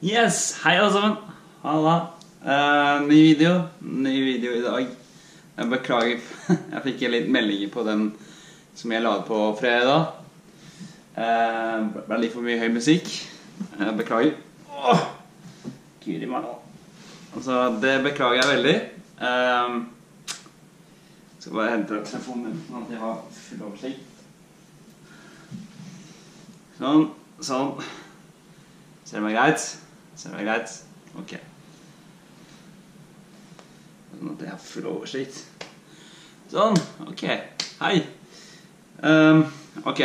Yes, hei alle sammen. Halla. Ny video i dag. Jeg beklager, jeg fikk en liten melding på den som jeg la på fredag. Det ble litt for mye høy musikk. Jeg beklager. Gud i meg nå. Altså, det beklager jeg veldig. Jeg skal bare hente telefonen min, sånn at jeg har full oversikt. Sånn. Ser det meg greit? Ok. Sånn at jeg har full oversikt. Sånn, ok. Hei. Ok.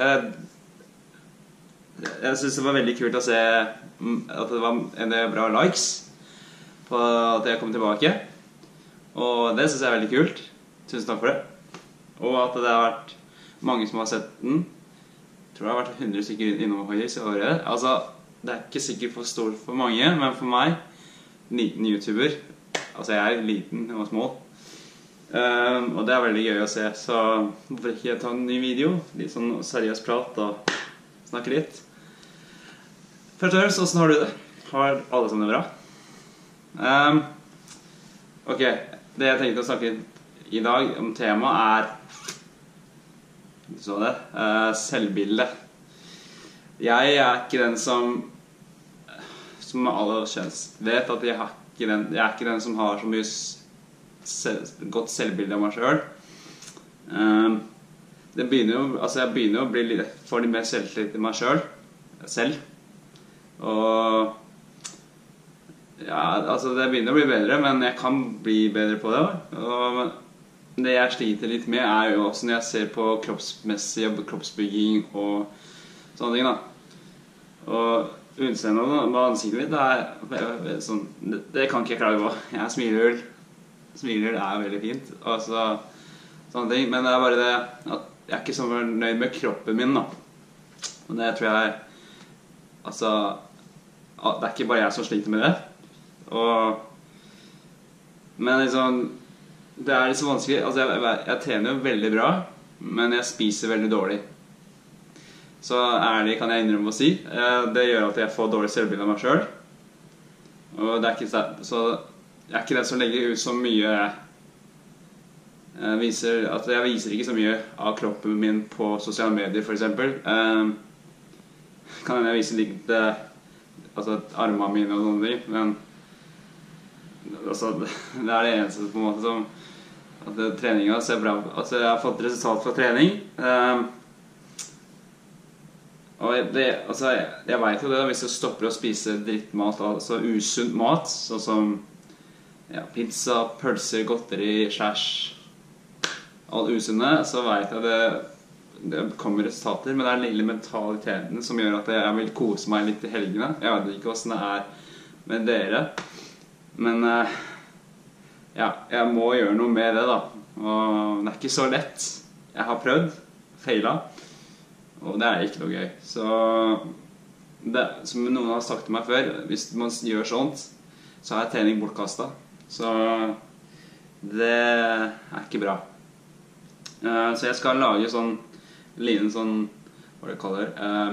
Jeg synes det var veldig kult å se at det var en del bra likes på at jeg kom tilbake. Og det synes jeg er veldig kult. Tusen takk for det. Og at det har vært mange som har sett den. Jeg tror det har vært 100 stykker innom høyest i året. Altså, det er ikke sikkert for stort for mange, men for meg, liten YouTuber, altså jeg er liten og små, og det er veldig gøy å se, så hvorfor ikke ta en ny video, litt sånn seriøs prat og snakke litt. Først og fremst, hvordan har du det? Har alle sammen det bra? Ok, det jeg tenkte å snakke i dag om temaet du så det, selvbilde. Jeg er ikke den som alle vet at jeg er ikke den som har så mye godt selvbilde av meg selv. Jeg begynner jo å bli få litt mer selvtillit i meg selv. Og ja, altså det begynner å bli bedre, men jeg kan bli bedre på det. Og det jeg sliter litt med er jo også når jeg ser på kroppsmessig og kroppsbygging og sånne ting da. Og utseendet med ansiktet mitt sånn, det kan ikke jeg klage på. Jeg smiler er veldig fint, altså sånne ting. Men det er bare det at jeg er ikke så fornøyd med kroppen min da. Og det tror jeg altså, det er ikke bare jeg som sliter med det. Men liksom, det er litt så vanskelig. Altså jeg trener jo veldig bra, men jeg spiser veldig dårlig. Så ærlig kan jeg innrømme å si. Det gjør at jeg får dårlig selvbilde av meg selv. Og det er ikke, så jeg er ikke den som legger ut så mye. Jeg viser ikke så mye av kroppen min på sosiale medier, for eksempel. Kan jeg vise litt armene mine og sånne ting, men altså, det er det eneste på en måte som at treningen ser bra. Altså, jeg har fått resultat fra trening. Og jeg vet jo det, hvis jeg stopper å spise drittmat, altså usunn mat, sånn som pizza, pølser, godteri, skjærs, alt usunne, så vet jeg det kommer resultater, men det er den lille mentaliteten som gjør at jeg vil kose meg litt i helgene. Jeg vet ikke hvordan det er med dere, men jeg må gjøre noe med det da, og det er ikke så lett. Jeg har prøvd, feilet, og det er ikke noe gøy. Så som noen har sagt til meg før, hvis man gjør sånt, så er trening bortkastet. Så det er ikke bra. Så jeg skal lage sånn liten sånn, hva det kaller,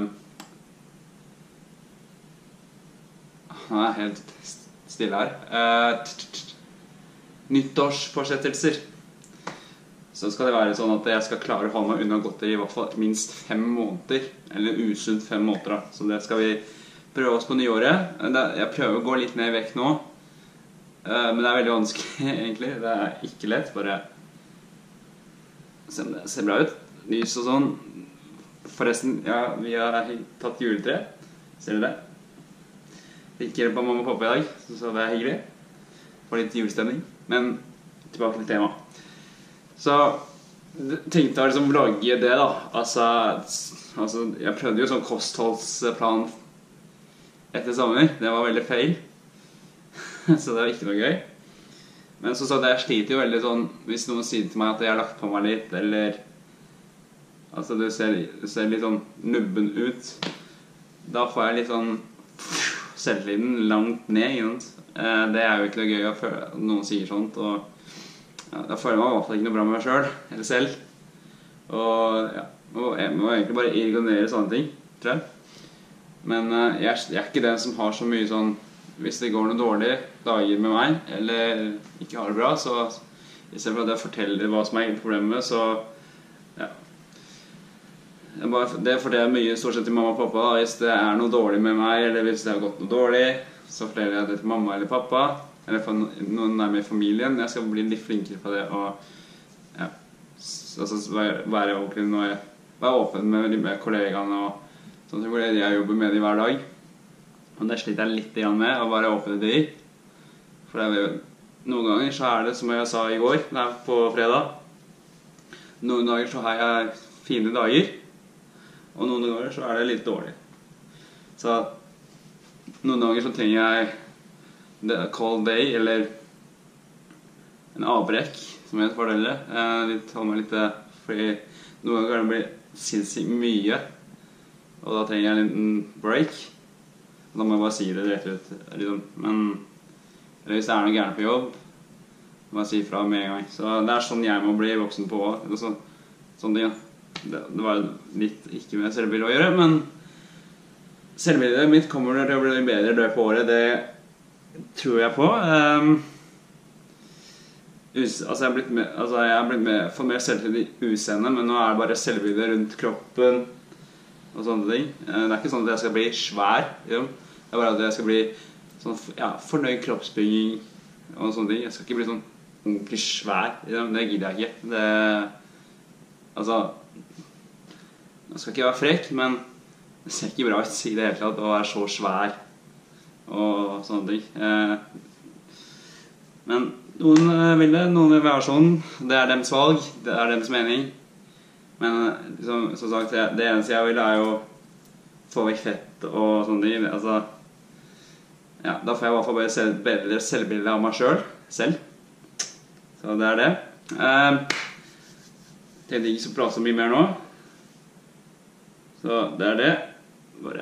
han er helt stille her, nyttårsforsettelser. Så skal det være sånn at jeg skal klare å holde meg unna godteri i hvert fall minst 5 måneder, eller usunt 5 måneder da. Så det skal vi prøve oss på nyåret. Jeg prøver å gå litt ned i vekt nå, men det er veldig vanskelig egentlig. Det er ikke lett, bare se om det ser bra ut. Lys og sånn. Forresten, ja, vi har tatt juletre. Ser du det? Ikke på mamma og pappa i dag, så det er hyggelig. For litt julestemning. Men tilbake til temaet. Så tenkte jeg liksom å lage det da. Altså, jeg prøvde jo sånn kostholdsplan etter sommer. Det var veldig feil. Så det var ikke noe gøy. Men så det jeg sliter jo veldig sånn, hvis noen sier til meg at jeg har lagt på meg litt, eller altså du ser litt sånn nubben ut, da får jeg litt sånn selvtilliten langt ned, ikke sant? Det er jo ikke noe gøy at noen sier sånt, og da føler jeg meg i hvert fall ikke noe bra med meg selv, eller selv. Og jeg må egentlig bare ignorere sånne ting, tror jeg. Men jeg er ikke den som har så mye sånn, hvis det går noe dårlig dager med meg, eller ikke har det bra, så i stedet for at jeg forteller hva som er egentlig problemet, så ja. Det forteller jeg mye stort sett til mamma og pappa da. Hvis det er noe dårlig med meg, eller hvis det har gått noe dårlig, så forteller jeg det til mamma eller pappa, eller for noen nærmere i familien. Jeg skal bli litt flinkere på det, og ja, altså være ordentlig når jeg være åpen med kollegaene og sånn som jeg jobber med de hver dag. Og det sliter jeg litt med å være åpen til de. For noen ganger så er det som jeg sa i går, på fredag. Noen dager så har jeg fine dager, og noen ganger så er det litt dårlig. Så noen dager så trenger jeg cold day, eller en avbrekk, som jeg forteller. De tar meg litt, fordi noen ganger kan det bli sinnssykt mye, og da trenger jeg en liten break. Da må jeg bare si det rett ut, liksom. Men hvis det er noe gærent på jobb, må jeg si fra med en gang. Så det er sånn jeg må bli voksen på også. Sånn ting, ja. Det var litt ikke med selvbildet å gjøre, men selvbildet mitt kommer til å bli bedre løpet på året, det tror jeg på. Altså jeg har blitt med for mer selvbildet i utseendet, men nå er det bare selvbildet rundt kroppen og sånne ting. Det er ikke sånn at jeg skal bli svær, det er bare at jeg skal bli sånn, ja, fornøyd kroppsbygging og sånne ting. Jeg skal ikke bli sånn ordentlig svær, det gidder jeg ikke. Altså, jeg skal ikke være frekk, men det ser ikke bra ut i det hele tatt å være så svær og sånne ting. Men noen vil det, noen vil være sånn. Det er deres valg, det er deres mening. Men liksom, som sagt, det eneste jeg vil er jo få vekk fett og sånne ting. Altså, ja, da får jeg i hvert fall bare bedre selvbilde av meg selv. Så det er det. Tenkte ikke så prate så mye mer nå. Så det er det. Bare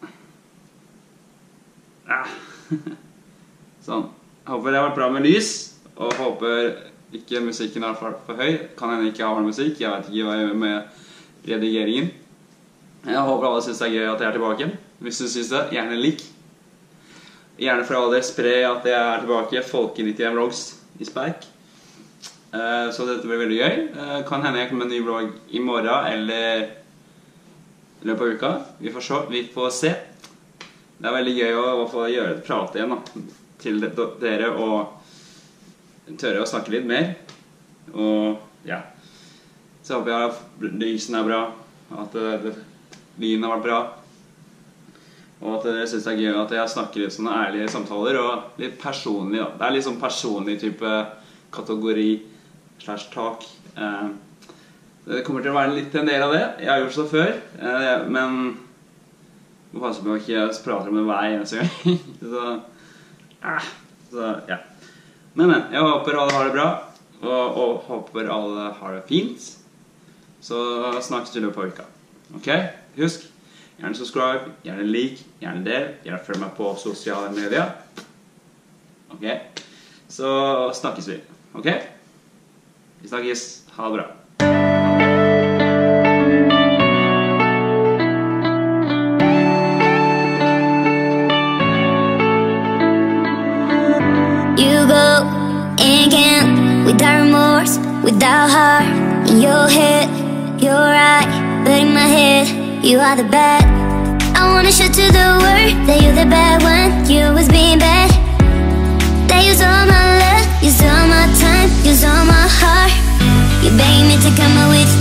sånn. Jeg håper det har vært bra med lys, og håper ikke musikken er for høy. Kan hende ikke ha musikk, jeg vet ikke hva jeg gjør med redigeringen. Jeg håper alle synes det er gøy at jeg er tilbake. Hvis du synes det, gjerne lik. Gjerne for alle dere spre at jeg er tilbake, Folke91 Vlogs i Spark. Så dette blir veldig gøy. Kan hende jeg kommer med en ny vlogg i morgen, eller i løpet av uka. Vi får se. Det er veldig gøy å gjøre et prate igjen da, til dere, og tørre å snakke litt mer. Og ja, så håper jeg at lysen er bra, at lyden har vært bra, og at dere synes det er gøy at jeg snakker litt sånne ærlige samtaler, og litt personlig da. Det er litt sånn personlig type kategori /tak. Det kommer til å være litt en del av det. Jeg har gjort det før, men må passe på å ikke prate om det hver eneste gang. Så ja. Men jeg håper alle har det bra, og håper alle har det fint. Så snakkes vi på uka. Ok? Husk, gjerne subscribe, gjerne like, gjerne del, gjerne følg meg på sosiale medier. Ok? Så snakkes vi. Ok? Vi snakkes. Ha det bra. Without remorse, without heart in your head, you're right, but in my head, you are the bad. I wanna show to the world that you're the bad one. You was being bad.